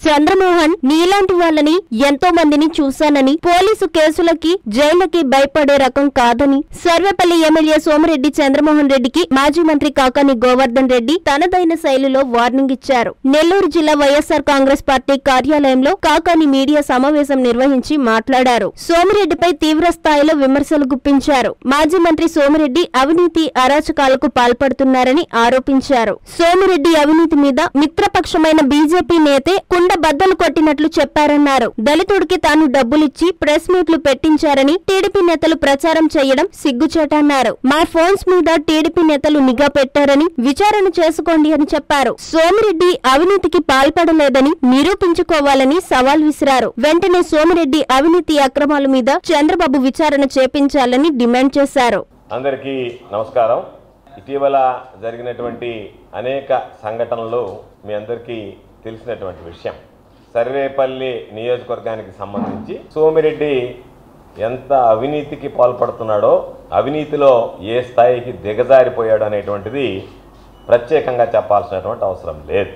చంద్రమోహన్ నీలాంటి వాళ్ళని ఎంతో మందిని చూశానని, పోలీసు కేసులకి జైలుకి భయపడే రకం కాదని సర్వేపల్లి ఎమ్మెల్యే సోమిరెడ్డి చంద్రమోహన్ రెడ్డికి మాజీ మంత్రి కాకాని గోవర్ధన్ రెడ్డి తనదైన శైలిలో వార్నింగ్ ఇచ్చారు. నెల్లూరు జిల్లా వైఎస్ఆర్ కాంగ్రెస్ పార్టీ కార్యాలయంలో కాకాని మీడియా సమావేశం నిర్వహించి మాట్లాడారు. సోమిరెడ్డిపై తీవ్ర స్థాయిలో విమర్శలు గుప్పించారు. మాజీ మంత్రి సోమిరెడ్డి అవినీతి అరాచకాలకు పాల్పడుతున్నారని ఆరోపించారు. సోమిరెడ్డి అవినీతి మీద మిత్రపక్షమైన బీజేపీ నేతే కుండ బద్దలు కొట్టినట్లు చెప్పారన్నారు. దళితుడికి తాను డబ్బులిచ్చి ప్రెస్ మీట్లు పెట్టించారని టీడీపీ నేతలు ప్రచారం చేయడం సిగ్గుచేటన్నారు. మా ఫోన్స్ మీద టీడీపీ నేతలు నిఘా పెట్టారని విచారణ చేసుకోండి అని చెప్పారు. సోమిరెడ్డి అవినీతికి పాల్పడలేదని నిరూపించుకోవాలని సవాల్ విసిరారు. వెంటనే సోమిరెడ్డి అవినీతి అక్రమాల మీద చంద్రబాబు విచారణ చేపించాలని డిమాండ్ చేశారు. అందరికీ నమస్కారం. ఇటీవల జరిగినటువంటి అనేక సంఘటనలు మీ అందరికీ తెలిసినటువంటి విషయం. సర్వేపల్లి నియోజకవర్గానికి సంబంధించి సోమిరెడ్డి ఎంత అవినీతికి పాల్పడుతున్నాడో, అవినీతిలో ఏ స్థాయికి దిగజారిపోయాడు అనేటువంటిది ప్రత్యేకంగా చెప్పాల్సినటువంటి అవసరం లేదు.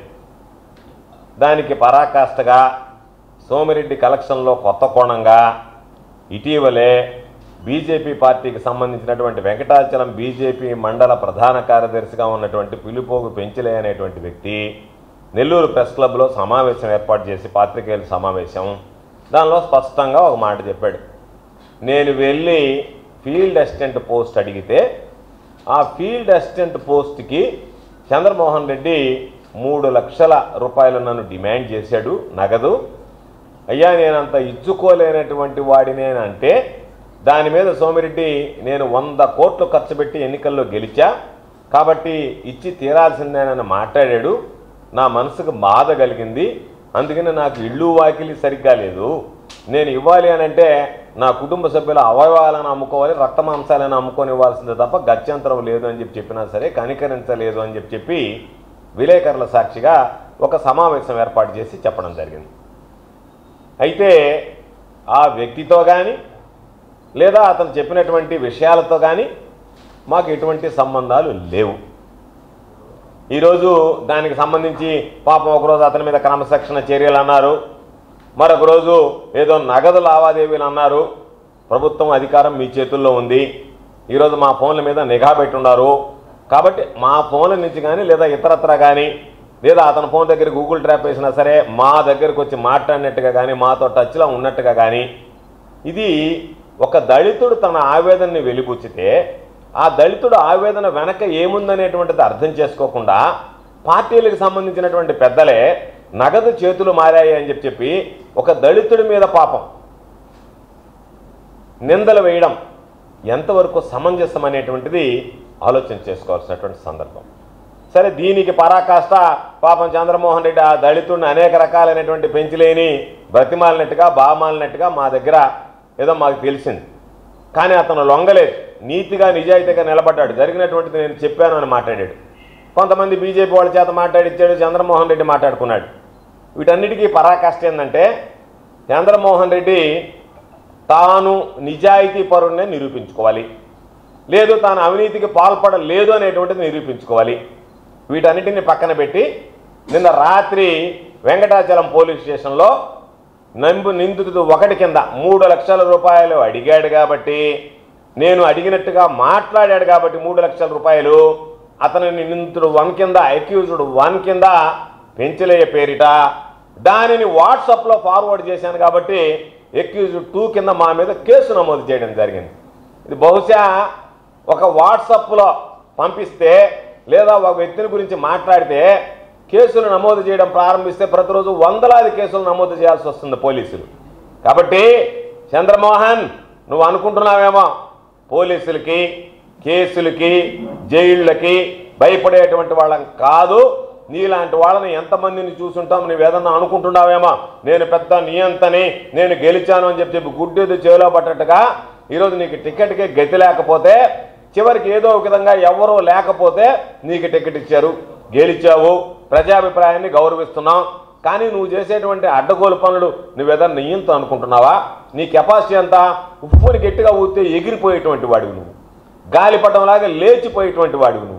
దానికి పరాకాష్ఠగా సోమిరెడ్డి కలెక్షన్లో కొత్త కోణంగా ఇటీవలే బీజేపీ పార్టీకి సంబంధించినటువంటి వెంకటాచలం బీజేపీ మండల ప్రధాన కార్యదర్శిగా ఉన్నటువంటి పిలుపోగు పెంచలే అనేటువంటి వ్యక్తి నెల్లూరు ప్రెస్ క్లబ్లో సమావేశం ఏర్పాటు చేసి, పాత్రికేయుల సమావేశం, దానిలో స్పష్టంగా ఒక మాట చెప్పాడు. నేను వెళ్ళి ఫీల్డ్ అసిస్టెంట్ పోస్ట్ అడిగితే ఆ ఫీల్డ్ అసిస్టెంట్ పోస్ట్కి చంద్రమోహన్ రెడ్డి 3 లక్షల రూపాయలు నన్ను డిమాండ్ చేశాడు నగదు. అయ్యా నేనంత ఇచ్చుకోలేనటువంటి వాడినేనంటే దాని మీద సోమిరెడ్డి నేను 100 కోట్లు ఖర్చు పెట్టి ఎన్నికల్లో గెలిచా కాబట్టి ఇచ్చి తీరాల్సిందేనని మాట్లాడాడు. నా మనసుకు బాధ కలిగింది. అందుకని నాకు ఇళ్ళు వాకిలి సరిగ్గా లేదు. నేను ఇవ్వాలి అని అంటే నా కుటుంబ సభ్యుల అవయవాలను అమ్ముకోవాలి, రక్త మాంసాలను అమ్ముకొని ఇవ్వాల్సిందే తప్ప గత్యంతరం లేదు అని చెప్పినా సరే కనికరించలేదు అని చెప్పి విలేకరుల సాక్షిగా ఒక సమావేశం ఏర్పాటు చేసి చెప్పడం జరిగింది. అయితే ఆ వ్యక్తితో కానీ లేదా అతను చెప్పినటువంటి విషయాలతో కానీ మాకు ఎటువంటి సంబంధాలు లేవు. ఈరోజు దానికి సంబంధించి పాపం ఒకరోజు అతని మీద క్రమశిక్షణ చర్యలు అన్నారు, మరొక రోజు ఏదో నగదు లావాదేవీలు అన్నారు. ప్రభుత్వం అధికారం మీ చేతుల్లో ఉంది. ఈరోజు మా ఫోన్ల మీద నిఘా పెట్టున్నారు కాబట్టి మా ఫోన్ల నుంచి కానీ లేదా ఇతరత్ర కానీ లేదా అతని ఫోన్ దగ్గర గూగుల్ ట్రాప్ వేసినా సరే మా దగ్గరకు వచ్చి మాట్లాడినట్టుగా కానీ మాతో టచ్లో ఉన్నట్టుగా కానీ, ఇది ఒక దళితుడు తన ఆవేదనని వెలిబుచ్చితే ఆ దళితుడు ఆవేదన వెనక ఏముందనేటువంటిది అర్థం చేసుకోకుండా పార్టీలకు సంబంధించినటువంటి పెద్దలే నగదు చేతులు మారాయి అని చెప్పి ఒక దళితుడి మీద పాపం నిందలు వేయడం ఎంతవరకు సమంజసం అనేటువంటిది ఆలోచన చేసుకోవాల్సినటువంటి సందర్భం. సరే, దీనికి పరాకాష్ట పాపం చంద్రమోహన్ రెడ్డి ఆ దళితుడిని అనేక రకాలైనటువంటి పెంచలేని బ్రతిమాలినట్టుగా బామాలినట్టుగా మా దగ్గర ఏదో మాకు తెలిసింది. కానీ అతను లొంగలేదు, నీతిగా నిజాయితీగా నిలబడ్డాడు. జరిగినటువంటిది నేను చెప్పాను అని మాట్లాడాడు. కొంతమంది బీజేపీ వాళ్ళ చేత మాట్లాడిచ్చాడు, చంద్రమోహన్ రెడ్డి మాట్లాడుకున్నాడు. వీటన్నిటికీ పరాకాష్ట ఏంటంటే చంద్రమోహన్ రెడ్డి తాను నిజాయితీ పరుణ్ణే నిరూపించుకోవాలి, లేదు తాను అవినీతికి పాల్పడలేదు అనేటువంటిది నిరూపించుకోవాలి. వీటన్నిటిని పక్కన పెట్టి నిన్న రాత్రి వెంకటాచలం పోలీస్ స్టేషన్లో నిందితుడు 1 కింద 3 లక్షల రూపాయలు అడిగాడు కాబట్టి, నేను అడిగినట్టుగా మాట్లాడాడు కాబట్టి 3 లక్షల రూపాయలు అతనిని నిందితుడు 1 కింద, అక్యూజ్డ్ 1 కింద పెంచలేయ పేరిట దానిని వాట్సాప్లో ఫార్వర్డ్ చేశాను కాబట్టి అక్యూజ్డ్ 2 కింద మా మీద కేసు నమోదు చేయడం జరిగింది. ఇది బహుశా ఒక వాట్సాప్లో పంపిస్తే లేదా ఒక వ్యక్తిని గురించి మాట్లాడితే కేసులు నమోదు చేయడం ప్రారంభిస్తే ప్రతిరోజు వందలాది కేసులు నమోదు చేయాల్సి వస్తుంది పోలీసులు. కాబట్టి చంద్రమోహన్, నువ్వు అనుకుంటున్నావేమో పోలీసులకి, కేసులకి, జైళ్ళకి భయపడేటువంటి వాళ్ళం కాదు. నీలాంటి వాళ్ళని ఎంతమందిని చూసుంటాం, నువ్వేదన్నా అనుకుంటున్నావేమో నేను పెద్ద నియంతని, నేను గెలిచాను అని చెప్పి గుడ్డేది చేలో పట్టట్టుగా ఈరోజు నీకు టికెట్కి గతి లేకపోతే, చివరికి ఏదో ఒక విధంగా ఎవరో లేకపోతే నీకు టికెట్ ఇచ్చారు, గెలిచావు, ప్రజాభిప్రాయాన్ని గౌరవిస్తున్నాం. కానీ నువ్వు చేసేటువంటి అడ్డగోలు పనులు నువ్వేదన్నా నియంతో అనుకుంటున్నావా? నీ కెపాసిటీ అంతా ఉప్పుని గట్టిగా ఊస్తే ఎగిరిపోయేటువంటి వాడివి నువ్వు, గాలిపటంలాగా లేచిపోయేటువంటి వాడివి నువ్వు.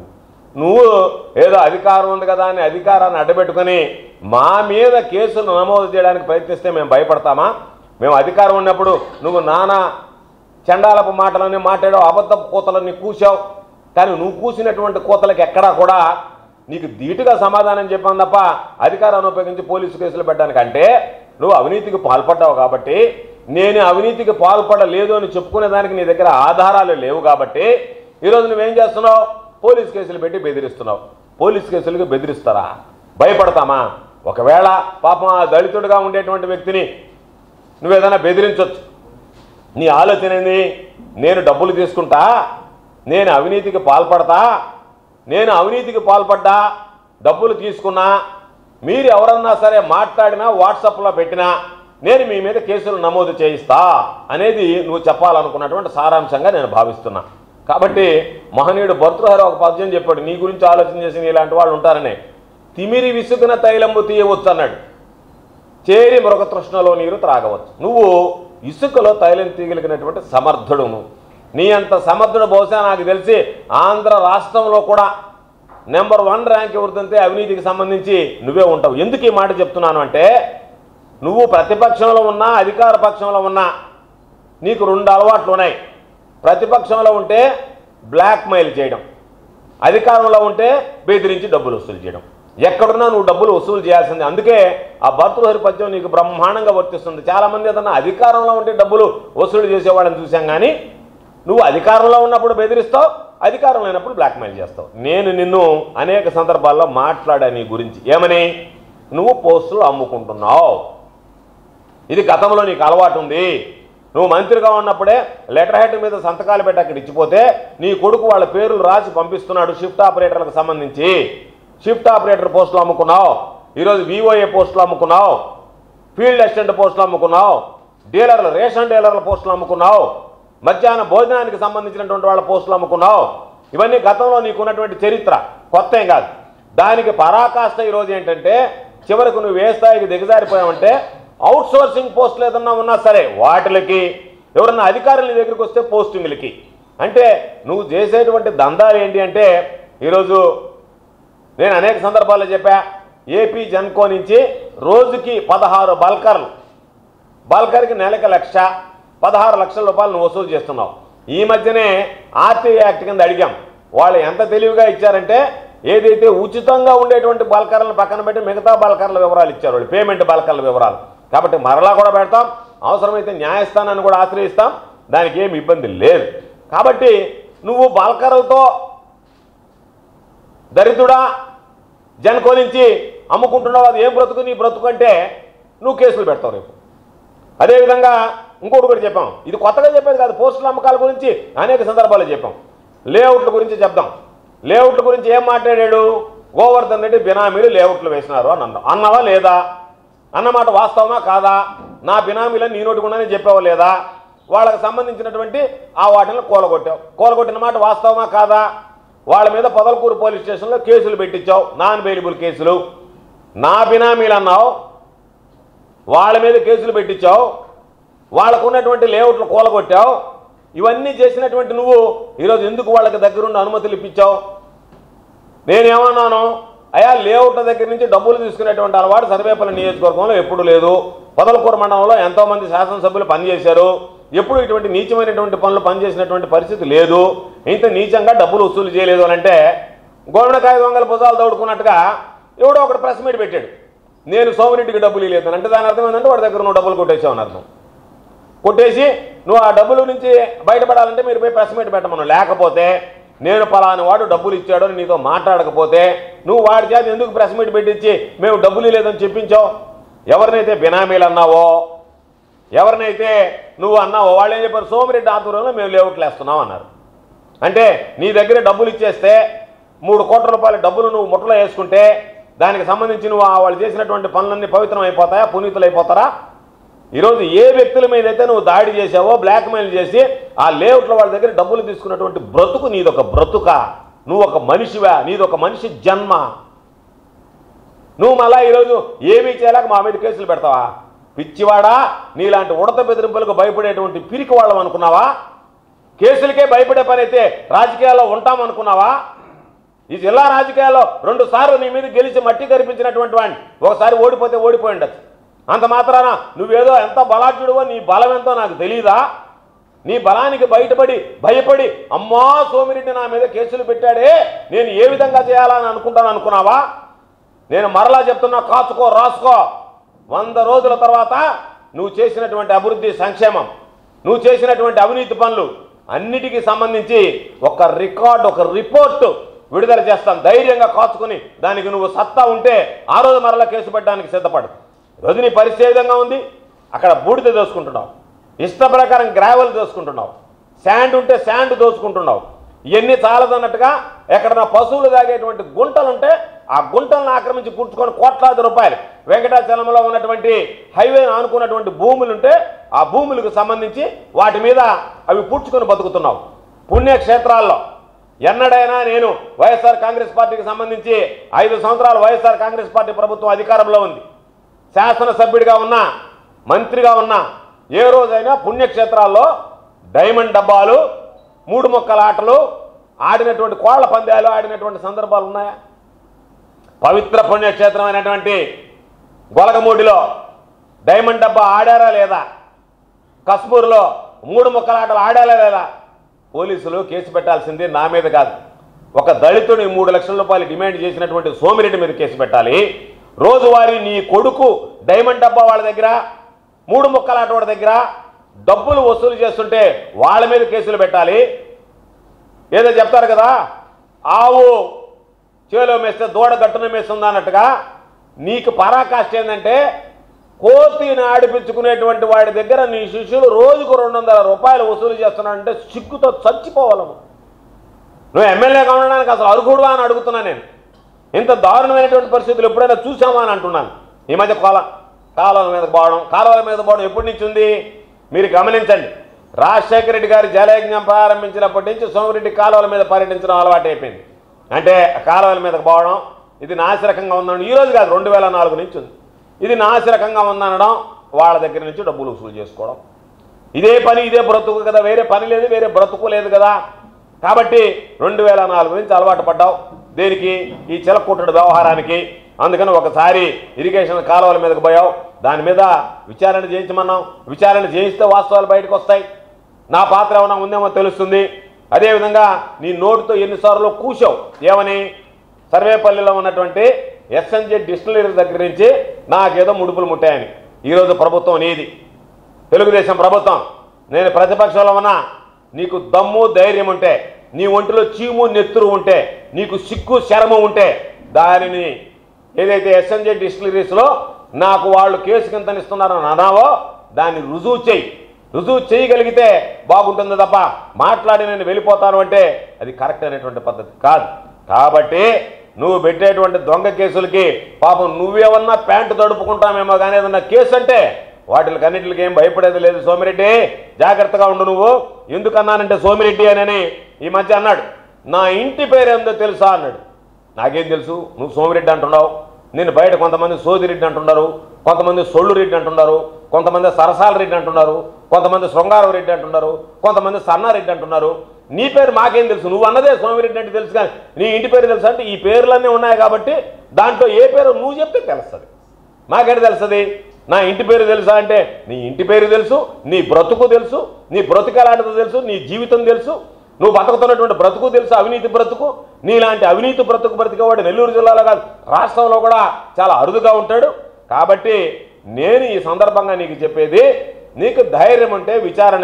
నువ్వు ఏదో అధికారం ఉంది కదా అని అధికారాన్ని అడ్డబెట్టుకుని మా మీద కేసులు నమోదు చేయడానికి ప్రయత్నిస్తే మేము భయపడతామా? మేము అధికారం ఉన్నప్పుడు నువ్వు నానా చండాలపు మాటలన్నీ మాట్లాడావు, అబద్ధపు కూతలన్నీ కూసావు. కానీ నువ్వు కూసినటువంటి కూతలకు ఎక్కడా కూడా నీకు ధీటుగా సమాధానం చెప్పాను తప్ప అధికారాన్ని ఉపయోగించి పోలీసు కేసులు పెట్టడానికంటే నువ్వు అవినీతికి పాల్పడ్డావు కాబట్టి, నేను అవినీతికి పాల్పడలేదు అని చెప్పుకునేదానికి నీ దగ్గర ఆధారాలు లేవు కాబట్టి ఈరోజు నువ్వేం చేస్తున్నావు? పోలీసు కేసులు పెట్టి బెదిరిస్తున్నావు. పోలీసు కేసులకి బెదిరిస్తారా? భయపడతామా? ఒకవేళ పాపం ఆ దళితుడిగా ఉండేటువంటి వ్యక్తిని నువ్వేదైనా బెదిరించవచ్చు. నీ ఆలోచన ఏంది? నేను డబ్బులు తీసుకుంటా, నేను అవినీతికి పాల్పడతా, నేను అవినీతికి పాల్పడ్డా, డబ్బులు తీసుకున్నా, మీరు ఎవరన్నా సరే మాట్లాడినా వాట్సాప్లో పెట్టినా నేను మీ మీద కేసులు నమోదు చేయిస్తా అనేది నువ్వు చెప్పాలనుకున్నటువంటి సారాంశంగా నేను భావిస్తున్నా. కాబట్టి మహనీయుడు భర్తృహరి ఒక పద్యం చెప్పాడు, నీ గురించి ఆలోచన చేసి ఇలాంటి వాళ్ళు ఉంటారని. తిమిరి విసుగున తైలంబు తీయవచ్చు అన్నాడు, చేరి మృగతృష్ణలో నీరు త్రాగవచ్చు. నువ్వు ఇసుకలో తైలం తీయగలిగినటువంటి సమర్థుడు. నువ్వు నీ అంత సమర్థుడు బహుశా నాకు తెలిసి ఆంధ్ర రాష్ట్రంలో కూడా నెంబర్ 1 ర్యాంక్ ఎవరిదంటే అవినీతికి సంబంధించి నువ్వే ఉంటావు. ఎందుకు ఈ మాట చెప్తున్నాను అంటే, నువ్వు ప్రతిపక్షంలో ఉన్నా అధికార పక్షంలో ఉన్నా నీకు 2 అలవాట్లు ఉన్నాయి. ప్రతిపక్షంలో ఉంటే బ్లాక్మెయిల్ చేయడం, అధికారంలో ఉంటే బెదిరించి డబ్బులు వసూలు చేయడం. ఎక్కడున్నా నువ్వు డబ్బులు వసూలు చేయాల్సిందే. అందుకే ఆ భర్తృహరి పద్యం నీకు బ్రహ్మాండంగా వర్తిస్తుంది. చాలామంది ఏదన్నా అధికారంలో ఉంటే డబ్బులు వసూలు చేసేవాళ్ళని చూసాం, కానీ నువ్వు అధికారంలో ఉన్నప్పుడు బెదిరిస్తావు, అధికారం లేనప్పుడు బ్లాక్మెయిల్ చేస్తావు. నేను నిన్ను అనేక సందర్భాల్లో మాట్లాడా నీ గురించి. ఏమని? నువ్వు పోస్టులు అమ్ముకుంటున్నావు. ఇది గతంలో నీకు అలవాటు ఉంది. నువ్వు మంత్రిగా ఉన్నప్పుడే లెటర్ హెడ్ మీద సంతకాలు పెట్టి అక్కడ ఇచ్చిపోతే నీ కొడుకు వాళ్ళ పేర్లు రాసి పంపిస్తున్నాడు షిఫ్ట్ ఆపరేటర్లకు సంబంధించి. షిఫ్ట్ ఆపరేటర్ పోస్టులు అమ్ముకున్నావు, ఈరోజు విఓఏ పోస్టులు అమ్ముకున్నావు, ఫీల్డ్ అసిస్టెంట్ పోస్టులు అమ్ముకున్నావు, డీలర్లు రేషన్ డీలర్ల పోస్టులు అమ్ముకున్నావు, మధ్యాహ్న భోజనానికి సంబంధించినటువంటి వాళ్ళ పోస్టులు అమ్ముకున్నావు. ఇవన్నీ గతంలో నీకున్నటువంటి చరిత్ర, కొత్త ఏం కాదు. దానికి పరాకాష్ట ఈరోజు ఏంటంటే, చివరకు నువ్వు ఏ స్థాయికి దిగజారిపోయావంటే అవుట్ సోర్సింగ్ పోస్టులు ఏదన్నా ఉన్నా సరే వాటికి, ఎవరన్నా అధికారుల దగ్గరికి వస్తే పోస్టింగ్లకి. అంటే నువ్వు చేసేటువంటి దందాలు ఏంటి అంటే, ఈరోజు నేను అనేక సందర్భాల్లో చెప్పా, ఏపీ జన్కో నుంచి రోజుకి 16 బల్కర్లు, బల్కర్కి నెలకి 1,00,000, 16 లక్షల రూపాయలు నువ్వు వసూలు చేస్తున్నావు. ఈ మధ్యనే ఆర్టీఐ యాక్ట్ కింద అడిగాం. వాళ్ళు ఎంత తెలివిగా ఇచ్చారంటే, ఏదైతే ఉచితంగా ఉండేటువంటి బల్కర్లను పక్కన పెట్టి మిగతా బల్కర్ల వివరాలు ఇచ్చారు వాళ్ళు, పేమెంట్ బల్కర్ల వివరాలు. కాబట్టి మరలా కూడా పెడతాం, అవసరమైతే న్యాయస్థానాన్ని కూడా ఆశ్రయిస్తాం, దానికి ఏమి ఇబ్బంది లేదు. కాబట్టి నువ్వు బల్కర్లతో దరిద్రుడా జన్కో నుంచి అమ్ముకుంటున్నావు, అది ఏం బ్రతుకు నీ బ్రతుకు అంటే నువ్వు కేసులు పెడతావు రేపు. అదేవిధంగా ఇంకోటి కూడా చెప్పాం, ఇది కొత్తగా చెప్పేది కాదు, పోస్టుల అమ్మకాల గురించి అనేక సందర్భాలు చెప్పాం. లేఅవుట్ల గురించి చెప్దాం. లేఅవుట్ల గురించి ఏం మాట్లాడాడు? గోవర్ధన్ రెడ్డి బినామీలు లేఅవుట్లు వేసినారు అని అన్నావా లేదా? అన్నమాట వాస్తవమా కాదా? నా బినామీలని నీ నోటికుండానే చెప్పావా లేదా? వాళ్ళకి సంబంధించినటువంటి ఆ వాటిని కూలగొట్టావు. కూలగొట్టిన మాట వాస్తవమా కాదా? వాళ్ళ మీద పొదలకూరు పోలీస్ స్టేషన్లో కేసులు పెట్టించావు, నాన్ బెయిలబుల్ కేసులు. నా బినామీలు అన్నావు, వాళ్ళ మీద కేసులు పెట్టించావు, వాళ్ళకు ఉన్నటువంటి లేఅవుట్లు కూలగొట్టావు. ఇవన్నీ చేసినటువంటి నువ్వు ఈరోజు ఎందుకు వాళ్ళకి దగ్గరుండి అనుమతులు ఇప్పించావు? నేనేమన్నాను? అయా, లేఅవుట్ల దగ్గర నుంచి డబ్బులు తీసుకునేటువంటి అలవాటు సర్వేపల్లి నియోజకవర్గంలో ఎప్పుడు లేదు. పొదలకూరు మండలంలో ఎంతోమంది శాసనసభ్యులు పనిచేశారు, ఎప్పుడు ఇటువంటి నీచమైనటువంటి పనులు పనిచేసినటువంటి పరిస్థితి లేదు. ఇంత నీచంగా డబ్బులు వసూలు చేయలేదు అని అంటే, గోవిందకాయ దొంగల భుజాలు తోడుకున్నట్టుగా ఎవడో ఒకటి ప్రెస్ మీట్ పెట్టాడు, నేను సోమిరెడ్డికి డబ్బులు ఇవ్వలేదు అంటే. దాని అర్థం ఏంటంటే వాడి దగ్గర నువ్వు డబ్బులు కొట్టేసావు అని అర్థం. కొట్టేసి నువ్వు ఆ డబ్బుల నుంచి బయటపడాలంటే మీరు పోయి ప్రెస్ మీట్ పెట్టమను. లేకపోతే నేను పలాని వాడు డబ్బులు ఇచ్చాడు అని నీతో మాట్లాడకపోతే నువ్వు వాడి చేత ఎందుకు ప్రెస్ మీట్ పెట్టించి మేము డబ్బులు లేదని చెప్పించావు? ఎవరినైతే బినామీలు అన్నావో, ఎవరినైతే నువ్వు అన్నావో వాళ్ళు ఏం చెప్పారు? సోమిరెడ్డి ఆధ్వర్యంలో మేము లేఅవుట్లు వేస్తున్నాం అన్నారు. అంటే నీ దగ్గర డబ్బులు ఇచ్చేస్తే 3 కోట్ల రూపాయల డబ్బులు నువ్వు ముట్టలో వేసుకుంటే దానికి సంబంధించి నువ్వు వాళ్ళు చేసినటువంటి పనులన్నీ పవిత్రం అయిపోతాయా, పునీతులు అయిపోతారా? ఈరోజు ఏ వ్యక్తుల మీద అయితే నువ్వు దాడి చేసావో, బ్లాక్మెయిల్ చేసి ఆ లేఅవుట్ల వాళ్ళ దగ్గర డబ్బులు తీసుకున్నటువంటి బ్రతుకు నీదొక బ్రతుక? నువ్వు ఒక మనిషివా? నీదొక మనిషి జన్మ. నువ్వు మళ్ళా ఈరోజు ఏమీ చేయలేక మా మీద కేసులు పెడతావా? పిచ్చివాడా, నీలాంటి ఉడత బెదిరింపులకు భయపడేటువంటి పిరికి వాళ్ళం అనుకున్నావా? కేసులకే భయపడే పని అయితే రాజకీయాల్లో ఉంటామనుకున్నావా? ఈ జిల్లా రాజకీయాల్లో 2 సార్లు నీ మీద గెలిచి మట్టి కనిపించినటువంటి వాడిని. ఒకసారి ఓడిపోతే ఓడిపోయి ఉండొచ్చు. అంత మాత్రాన నువ్వేదో ఎంత బలాఢ్యుడివో నీ బలం ఎంతో నాకు తెలియదా? నీ బలానికి బయటపడి భయపడి అమ్మా సోమిరెడ్డి నా మీద కేసులు పెట్టాడే, నేను ఏ విధంగా చేయాలని అనుకున్నావా? నేను మరలా చెప్తున్నా, కాచుకో, రాసుకో. 100 రోజుల తర్వాత నువ్వు చేసినటువంటి అభివృద్ధి, సంక్షేమం, నువ్వు చేసినటువంటి అవినీతి పనులు అన్నిటికీ సంబంధించి ఒక రికార్డు, ఒక రిపోర్టు విడుదల చేస్తాం. ధైర్యంగా కాచుకుని దానికి నువ్వు సత్తా ఉంటే ఆ రోజు మరలా కేసు పెట్టడానికి సిద్ధపడు. రోజు నీ పరిస్థితి ఏ విధంగా ఉంది? అక్కడ బూడిద దోసుకుంటున్నావు, ఇష్ట ప్రకారం గ్రావెల్ దోసుకుంటున్నావు, శాండ్ ఉంటే శాండ్ దోసుకుంటున్నావు. ఇవన్నీ చాలదన్నట్టుగా ఎక్కడన్నా పశువులు తాగేటువంటి గుంటలుంటే ఆ గుంటలను ఆక్రమించి పుచ్చుకొని కోట్లాది రూపాయలు, వెంకటాచలంలో ఉన్నటువంటి హైవేను ఆనుకున్నటువంటి భూములుంటే ఆ భూములకు సంబంధించి వాటి మీద అవి పుచ్చుకొని బతుకుతున్నావు. పుణ్యక్షేత్రాల్లో ఎన్నడైనా నేను వైఎస్ఆర్ కాంగ్రెస్ పార్టీకి సంబంధించి 5 సంవత్సరాలు వైఎస్ఆర్ కాంగ్రెస్ పార్టీ ప్రభుత్వం అధికారంలో ఉంది, శాసనసభ్యుడిగా ఉన్నా, మంత్రిగా ఉన్నా, ఏ రోజైనా పుణ్యక్షేత్రాల్లో డైమండ్ డబ్బాలు, 3 మొక్కల ఆటలు ఆడినటువంటి, కోళ్ల పందాలు ఆడినటువంటి సందర్భాలు ఉన్నాయా? పవిత్ర పుణ్యక్షేత్రం అయినటువంటి గొలగమూడిలో డైమండ్ డబ్బా ఆడారా లేదా? కస్మూర్లో 3 మొక్కల ఆటలు ఆడారా లేదా? పోలీసులు కేసు పెట్టాల్సింది నా మీద కాదు. ఒక దళితుని 3 లక్షల రూపాయలు డిమాండ్ చేసినటువంటి సోమిరెడ్డి మీద కేసు పెట్టాలి. రోజువారీ నీ కొడుకు డైమండ్ డబ్బా వాళ్ళ దగ్గర, 3 మొక్కల ఆట వాడి దగ్గర డబ్బులు వసూలు చేస్తుంటే వాళ్ళ మీద కేసులు పెట్టాలి. ఏదో చెప్తారు కదా, ఆవు చేలో మేస్తే దూడ గట్టున మేస్తుంది అన్నట్టుగా నీకు పరాకాష్ట ఏంటంటే, కోతిని ఆడిపించుకునేటువంటి వాడి దగ్గర నీ శిష్యులు రోజుకు 200 రూపాయలు వసూలు చేస్తున్నాడంటే సిగ్గుతో చచ్చిపోవాలము. నువ్వు ఎమ్మెల్యేగా ఉండడానికి అసలు అర్హుడువా అని అడుగుతున్నా నేను. ఇంత దారుణమైనటువంటి పరిస్థితులు ఎప్పుడైనా చూసామా అని అంటున్నాను. ఈ మధ్య కాలువల మీద పోవడం ఎప్పటి నుంచి ఉంది మీరు గమనించండి. రాజశేఖర రెడ్డి గారి జలయజ్ఞం ప్రారంభించినప్పటి నుంచి సోమిరెడ్డి కాలువల మీద పర్యటించడం అలవాటు అయిపోయింది. అంటే కాలువల మీదకి పోవడం, ఇది నాసిరకంగా ఉందనడం ఈరోజు కాదు, 2004 నుంచి ఉంది. ఇది నాసిరకంగా ఉందనడం, వాళ్ళ దగ్గర నుంచి డబ్బులు వసూలు చేసుకోవడం. ఇదే పని, ఇదే బ్రతుకు కదా, వేరే పని లేదు, వేరే బ్రతుకు లేదు కదా. కాబట్టి 2004 నుంచి అలవాటు పడ్డావు దేనికి? ఈ చిలకూటడు వ్యవహారానికి. అందుకని ఒకసారి ఇరిగేషన్ కాలువల మీదకి పోయావు, దాని మీద విచారణ చేయించమన్నాం. విచారణ చేయిస్తే వాస్తవాలు బయటకు వస్తాయి, నా పాత్ర ఏమైనా ఉందేమో తెలుస్తుంది. అదేవిధంగా నీ నోటితో ఎన్నిసార్లు కూసావు, ఏమని? సర్వేపల్లిలో ఉన్నటువంటి ఎస్ఎన్జే డిస్టిలరీ దగ్గర నుంచి నాకేదో ముడుపులు ముట్టాయని. ఈరోజు ప్రభుత్వం నీది, తెలుగుదేశం ప్రభుత్వం. నేను ప్రతిపక్షంలో ఉన్నా, నీకు దమ్ము ధైర్యం ఉంటే, నీ ఒంటిలో చీము నెత్తురు ఉంటే, నీకు సిగ్గు శరము ఉంటే, దానిని ఏదైతే ఎస్ఎన్జే డిస్టిలరీస్లో నాకు వాళ్ళు కేసు కింద ఇస్తున్నారని అన్నావో దాన్ని రుజువు చేయగలిగితే బాగుంటుంది తప్ప మాట్లాడి నేను వెళ్ళిపోతాను అంటే అది కరెక్ట్ అయినటువంటి పద్ధతి కాదు. కాబట్టి నువ్వు పెట్టేటువంటి దొంగ కేసులకి పాపం నువ్వేమన్నా ప్యాంటు తడుపుకుంటామేమో కానీ ఏదన్నా కేసు అంటే వాటికన్నిటికి ఏం భయపడేది లేదు. సోమిరెడ్డి జాగ్రత్తగా ఉండు. నువ్వు ఎందుకన్నానంటే సోమిరెడ్డి అని ఈ మధ్య అన్నాడు, నా ఇంటి పేరు ఏందో తెలుసా అన్నాడు. నాకేం తెలుసు, నువ్వు సోమిరెడ్డి అంటున్నావు. నేను బయట కొంతమంది సోదిరెడ్డి అంటున్నారు, కొంతమంది సొళ్ళు రెడ్డి అంటున్నారు, కొంతమంది సరసాల రెడ్డి అంటున్నారు, కొంతమంది శృంగారం రెడ్డి అంటున్నారు, కొంతమంది సన్నారెడ్డి అంటున్నారు. నీ పేరు మాకేం తెలుసు, నువ్వు అన్నదే సోమిరెడ్డి అంటే తెలుసు, కానీ నీ ఇంటి పేరు తెలుసు అంటే ఈ పేర్లన్నీ ఉన్నాయి కాబట్టి దాంట్లో ఏ పేరు నువ్వు చెప్తే తెలుస్తుంది, మాకేంటి తెలుస్తుంది. నా ఇంటి పేరు తెలుసా అంటే నీ ఇంటి పేరు తెలుసు, నీ బ్రతుకు తెలుసు, నీ బ్రతుకు ఎలాంటిదో తెలుసు, నీ జీవితం తెలుసు, నువ్వు బతుకుతున్నటువంటి బ్రతుకు తెలుసు, అవినీతి బ్రతుకు. నీలాంటి అవినీతి బ్రతుకు బ్రతికేవాడు నెల్లూరు జిల్లాలో కాదు రాష్ట్రంలో కూడా చాలా అరుదుగా ఉంటాడు. కాబట్టి నేను ఈ సందర్భంగా నీకు చెప్పేది, నీకు ధైర్యం ఉంటే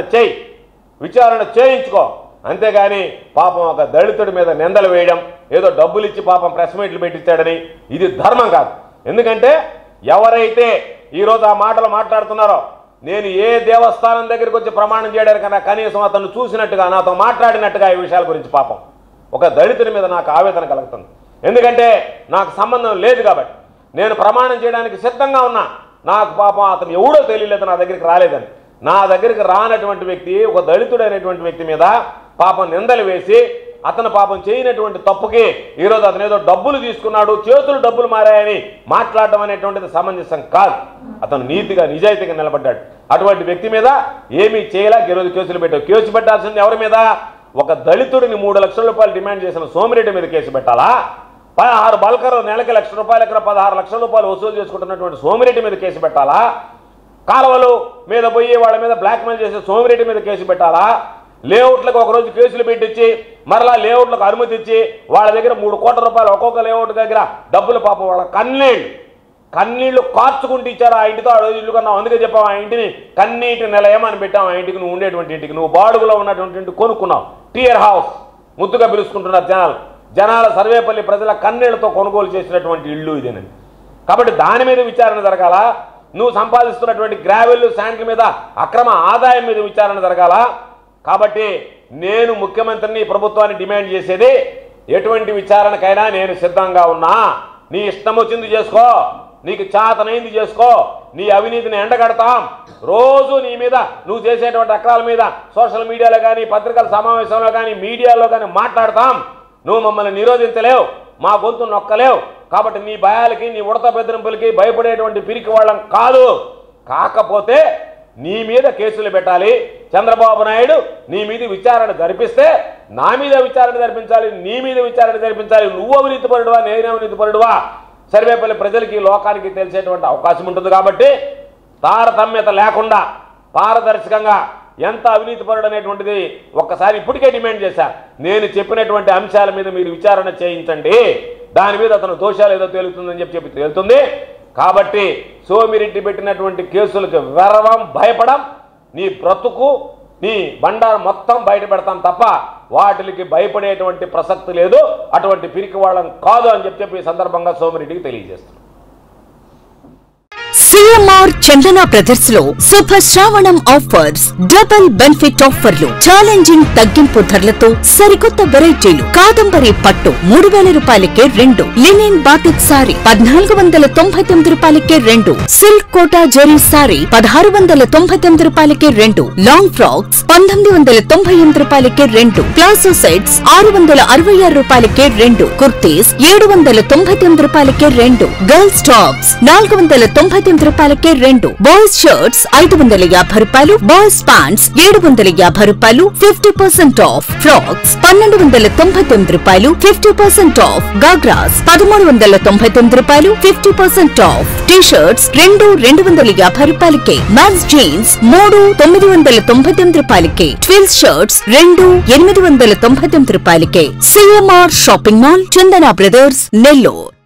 విచారణ చేయించుకో. అంతేగాని పాపం ఒక దళితుడి మీద నిందలు వేయడం, ఏదో డబ్బులు ఇచ్చి పాపం ప్రెస్ మీట్లు పెట్టించాడని ఇది ధర్మం కాదు. ఎందుకంటే ఎవరైతే ఈరోజు ఆ మాటలు మాట్లాడుతున్నారో, నేను ఏ దేవస్థానం దగ్గరికి వచ్చి ప్రమాణం చేయడానికి కన్నా కనీసం అతను చూసినట్టుగా నాతో మాట్లాడినట్టుగా ఈ విషయాల గురించి పాపం ఒక దళితుడి మీద నాకు ఆవేదన కలుగుతుంది. ఎందుకంటే నాకు సంబంధం లేదు కాబట్టి నేను ప్రమాణం చేయడానికి సిద్ధంగా ఉన్నా. నాకు పాపం అతను ఎవడో తెలియలేదు, నా దగ్గరికి రాలేదని. నా దగ్గరికి రానటువంటి వ్యక్తి, ఒక దళితుడైనటువంటి వ్యక్తి మీద పాపం నిందలు వేసి అతను పాపం చేయనటువంటి తప్పుకి ఈరోజు అతను ఏదో డబ్బులు తీసుకున్నాడు, చేతులు డబ్బులు మారాయని మాట్లాడడం అనేటువంటిది సమంజసం కాదు. అతను నీతిగా నిజాయితీగా నిలబడ్డాడు. అటువంటి వ్యక్తి మీద ఏమీ చేయలేక ఈరోజు కేసులు పెట్టావు. కేసు పెట్టాల్సింది ఎవరి మీద? ఒక దళితుడిని 3 లక్షల రూపాయలు డిమాండ్ చేసిన సోమిరెడ్డి మీద కేసు పెట్టాలా? 16 బల్కర్లు నెలకి ₹1,00,000 ఎక్కడ 16 లక్షల రూపాయలు వసూలు చేసుకుంటున్నటువంటి సోమిరెడ్డి మీద కేసు పెట్టాలా? కాలువలు మీద పోయి వాళ్ళ మీద బ్లాక్మెయిల్ చేసే సోమిరెడ్డి మీద కేసు పెట్టాలా? లేఅవుట్లకు ఒకరోజు కేసులు పెట్టించి మరలా లేఅవుట్లకు అనుమతి ఇచ్చి వాళ్ళ దగ్గర ₹3 కోట్ల ఒక్కొక్క లేఅవుట్ దగ్గర డబ్బులు పాపం వాళ్ళ కన్నీళ్లు కార్చుకుంటూ ఇచ్చారు. ఆ ఇంటితో ఆ రోజు ఇల్లు కన్నాం, అందుకే చెప్పాం ఆ ఇంటిని కన్నీటి నిలయం అని పెట్టాం. ఆ ఇంటికి నువ్వు ఉండేటువంటి ఇంటికి, నువ్వు బాడుగులో ఉన్నటువంటి ఇంటికి కొనుక్కున్నావు. టియర్ హౌస్ ముద్దుగా పిలుచుకుంటున్నారు జనాల సర్వేపల్లి ప్రజల కన్నీళ్లతో కొనుగోలు చేసినటువంటి ఇల్లు ఇదేనండి. కాబట్టి దాని మీద విచారణ జరగాల. నువ్వు సంపాదిస్తున్నటువంటి గ్రావెల్ శాండ్ల మీద అక్రమ ఆదాయం మీద విచారణ జరగాల. కాబట్టి నేను ముఖ్యమంత్రిని ప్రభుత్వాన్ని డిమాండ్ చేసేది, ఎటువంటి విచారణకైనా నేను సిద్ధంగా ఉన్నా. నీ ఇష్టం వచ్చింది చేసుకో, నీకు చేతనైంది చేసుకో, నీ అవినీతిని ఎండగడతాం. రోజు నీ మీద నువ్వు చేసేటువంటి అక్రాల మీద సోషల్ మీడియాలో కానీ, పత్రికల సమావేశంలో కానీ, మీడియాలో కానీ మాట్లాడతాం. నువ్వు మమ్మల్ని నిరోధించలేవు, మా గొంతు నొక్కలేవు. కాబట్టి నీ భయాలకి, నీ ఉడత బెదిరింపులకి భయపడేటువంటి పిరికి వాళ్ళం కాదు. కాకపోతే నీ మీద కేసులు పెట్టాలి. చంద్రబాబు నాయుడు నీ మీద విచారణ జరిపిస్తే నా మీద విచారణ జరిపించాలి, నీ మీద విచారణ జరిపించాలి. నువ్వు అవినీతి పరుడువా, నేను అవినీతి పరుడువా, సర్వేపల్లి ప్రజలకి లోకానికి తెలిసేటువంటి అవకాశం ఉంటుంది. కాబట్టి తారతమ్యత లేకుండా పారదర్శకంగా ఎంత అవినీతి పరుడు అనేటువంటిది ఒక్కసారి ఇప్పటికే డిమాండ్ చేశా. నేను చెప్పినటువంటి అంశాల మీద మీరు విచారణ చేయించండి, దాని మీద అతను దోషాలు ఏదో తేలుతుందని చెప్పి తేలుతుంది. కాబట్టి సోమిరెడ్డి పెట్టినటువంటి కేసులకు వెరవం భయపడం, నీ బ్రతుకు నీ బండారం మొత్తం బయట పెడతాం తప్ప వాటికి భయపడేటువంటి ప్రసక్తి లేదు. అటువంటి పిరికి వాళ్ళం కాదు అని చెప్పి ఈ సందర్భంగా సోమిరెడ్డికి తెలియజేస్తున్నాం. సిఎంఆర్ చందన బ్రదర్స్ లో శుభ శ్రావణం ఆఫర్స్, డబుల్ బెనిఫిట్ ఆఫర్లు, ఛాలెంజింగ్ తగ్గింపు ధరలతో సరికొత్త వెరైటీలు. కాదంబరి పట్టు ₹3,000కే 2, లినిన్ బాటిక్ సారీ ₹1,499కే 2, సిల్క్ కోటా జెరీ సారీ ₹1,699కే 2, లాంగ్ ఫ్రాక్స్ ₹1,998కే 2, ప్లాజో సెట్స్ ₹666కే 2, కుర్తీస్ ₹799కే 2, గర్ల్స్ టాప్స్ ₹499కే 2, boys shirts ₹550, boys pants ₹750, 50% off, frocks ₹1,299, 50% off, ghagras ₹1,399, 50% off, T-shirts ₹250కే, men's jeans ₹999, twills shirts ₹899. CMR shopping mall, చందన బ్రదర్స్, నెల్లూరు.